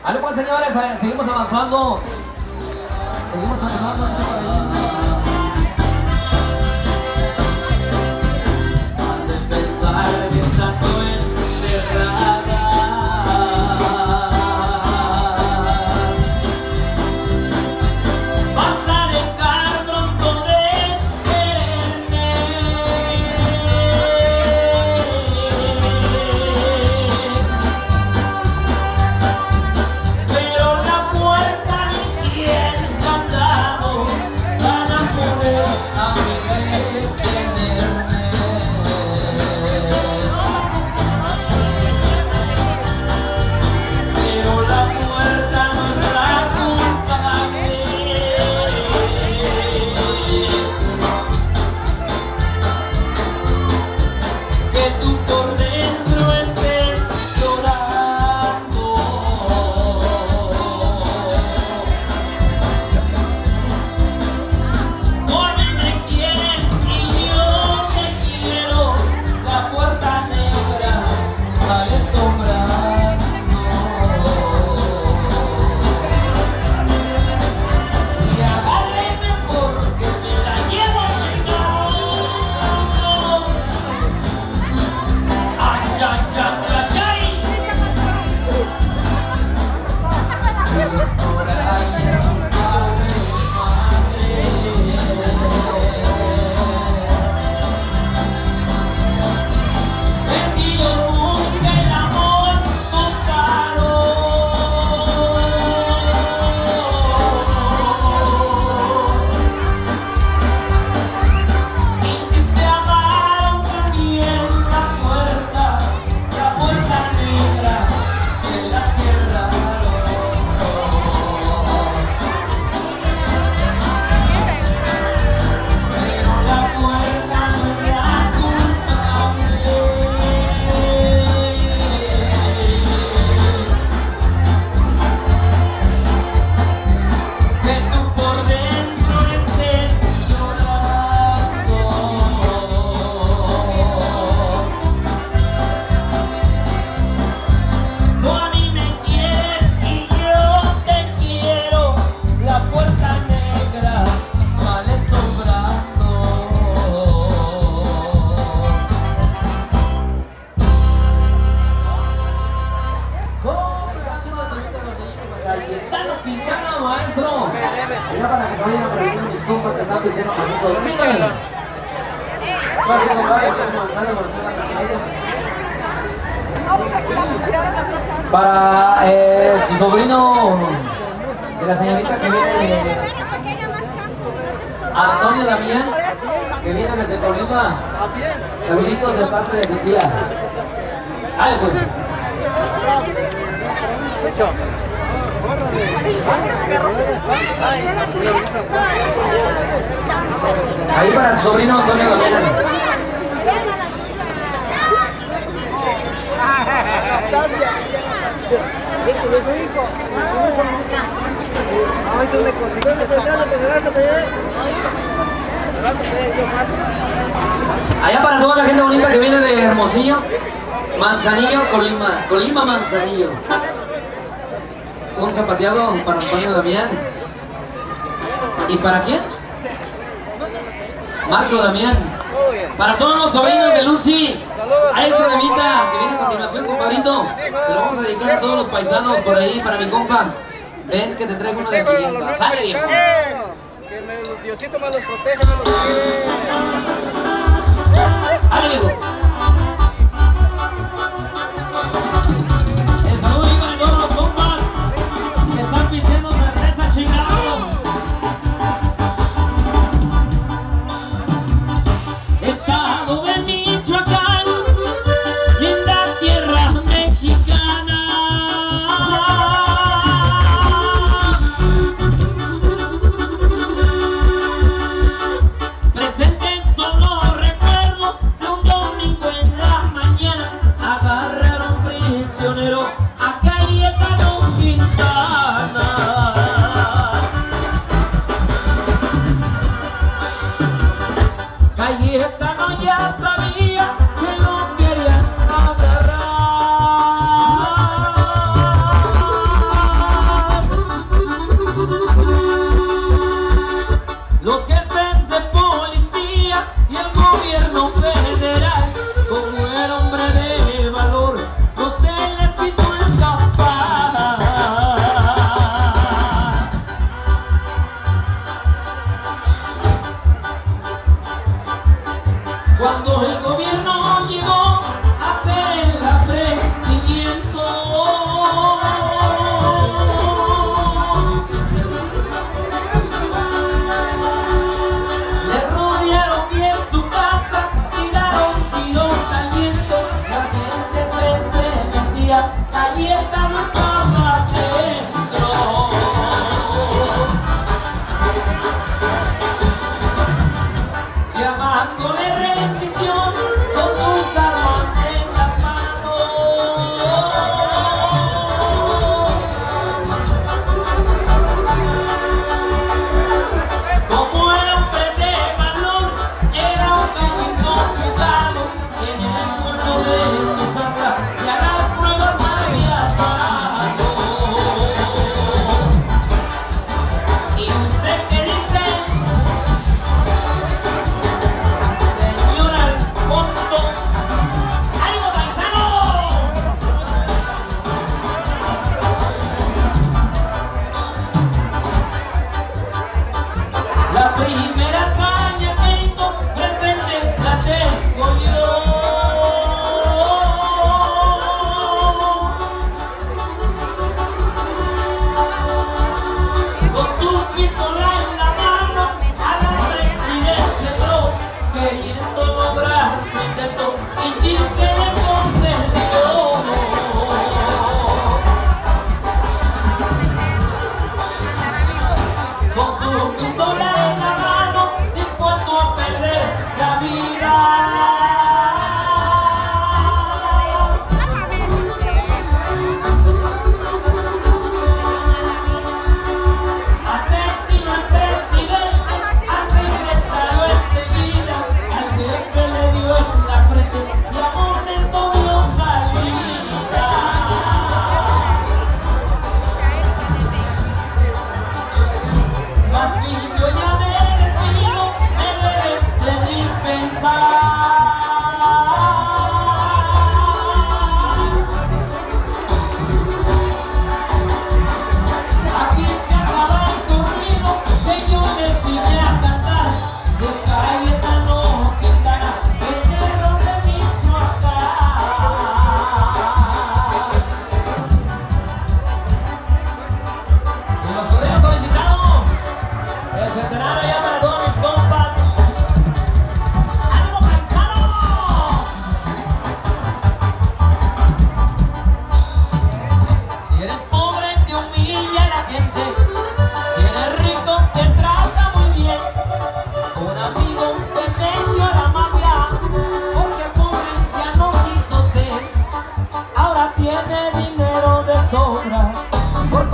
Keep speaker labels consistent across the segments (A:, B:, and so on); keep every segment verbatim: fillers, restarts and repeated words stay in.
A: Vale, pues señores, seguimos avanzando. Seguimos continuando. Ya para que se vayan aprendiendo mis compas que están pisteando macizo. Síganme. Para eh, su sobrino de la señorita que viene de Antonio Damián, que viene desde Colima. Saluditos de parte de su tía. Dale pues. Ahí para su sobrino Antonio Damián. Allá para toda la gente bonita que viene de Hermosillo, Manzanillo, Colima, Colima, Manzanillo. Un zapateado para Antonio Damián. ¿Y para quién? Marco Damián. Para todos los sobrinos de Lucy. A esta temita que viene a continuación, compadrito. Se lo vamos a dedicar a todos los paisanos por ahí, para mi compa. Ven que te traigo uno de quinientos. Sale, viejo.
B: Que me, Diosito me los protege, me los protege.
A: Sale, viejo. El saludo ahí para todos los compas que están pidiendo cerveza, chingado. Estado de Michoacán, linda tierra mexicana. Presentes son los recuerdos de un domingo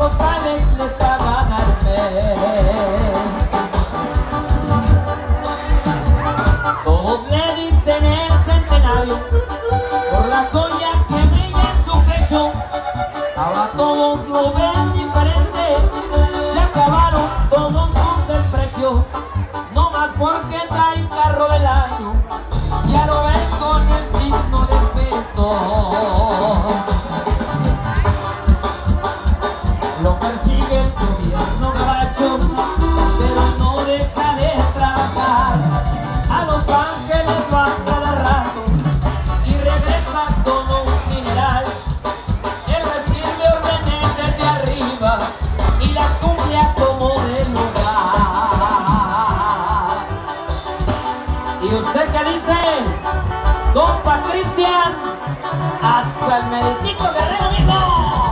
A: costales le pagan al mes. Todos le dicen el centenario por la joya que brilla en su pecho. Ahora todos lo ven diferente, se acabaron todos sus del precio. No más porque trae carro del año, ya lo ven con el signo de peso. Lo persigue el gobierno gabacho, pero no deja de trabajar. A Los Ángeles va cada rato y regresa con un mineral. Él recibe órdenes desde arriba y las cumple a como de lugar. ¿Y usted qué dice? Compa Cristian, hasta el medicito Guerrero mismo.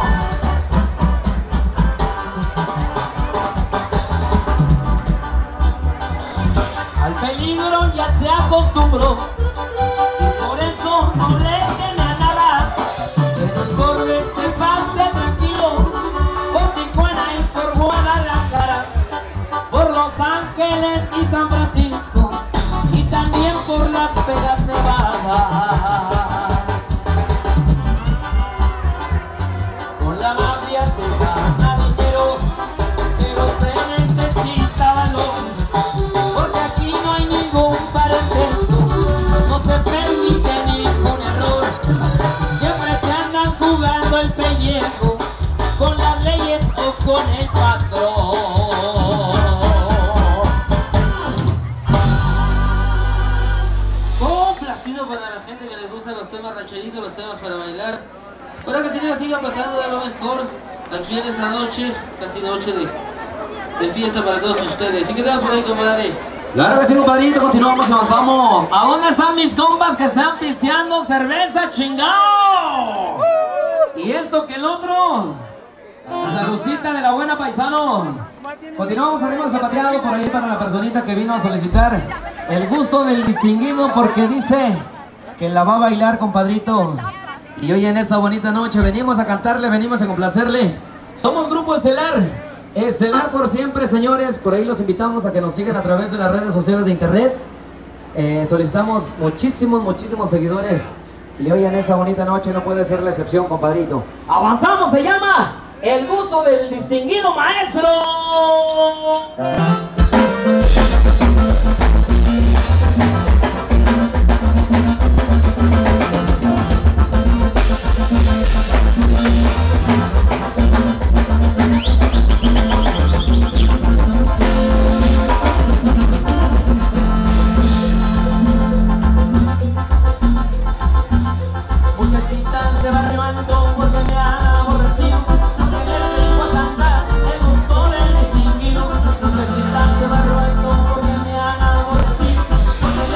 A: Al peligro ya se acostumbró y por eso no le teme a nada. Que el Corvette se pase tranquilo por Tijuana y por Guadalajara, por Los Ángeles y San Francisco y también por Las Vegas, Nevada. Con la mafia se gana dinero, pero se necesita valor, porque aquí no hay ningún parentesco, no se permite ningún error. Siempre se andan jugando el pellejo con las leyes o con el patrón. Complacido para la gente que les gustan los temas rancheritos, los temas para bailar. Para que se les siga pasando de lo mejor aquí en esta noche, casi noche de, de fiesta para todos ustedes. ¿Y qué tenemos por ahí, compadre? Claro que sí, compadrito, continuamos y avanzamos. ¿A dónde están mis compas que están pisteando cerveza, chingao? ¿Y esto que el otro? La lucita de la buena, paisano. Continuamos arriba del zapateado por ahí para la personita que vino a solicitar el gusto del distinguido, porque dice que la va a bailar, compadrito. Y hoy en esta bonita noche venimos a cantarle, venimos a complacerle. Somos Grupo Estelar, Estelar por siempre, señores. Por ahí los invitamos a que nos sigan a través de las redes sociales de internet. eh, Solicitamos muchísimos, muchísimos seguidores. Y hoy en esta bonita noche no puede ser la excepción, compadrito. Avanzamos, se llama El Gusto del Distinguido Maestro. Muchachitas de barrio alto, porque me han aborrecido, porque les vengo a cantar el gusto del distinguido. Muchachitas de barrio alto, porque me han aborrecido, porque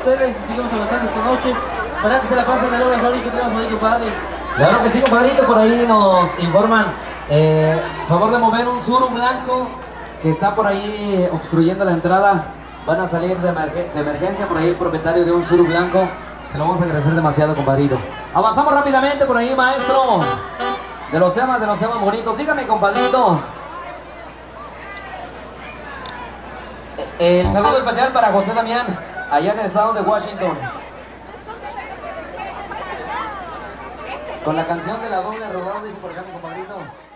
A: ustedes y sigamos avanzando esta noche para que se la pasen de lo mejor y que tenemos ahí, compadre. Claro que sí, compadrito, por ahí nos informan. Eh, favor de mover un suru blanco que está por ahí obstruyendo la entrada. Van a salir de, emerge de emergencia por ahí el propietario de un suru blanco. Se lo vamos a agradecer demasiado, compadrito. Avanzamos rápidamente por ahí, maestro. De los temas, de los temas bonitos. Dígame, compadrito. El saludo especial para José Damián, allá en el estado de Washington. Con la canción de la doble rodada, dice por acá mi compadrito.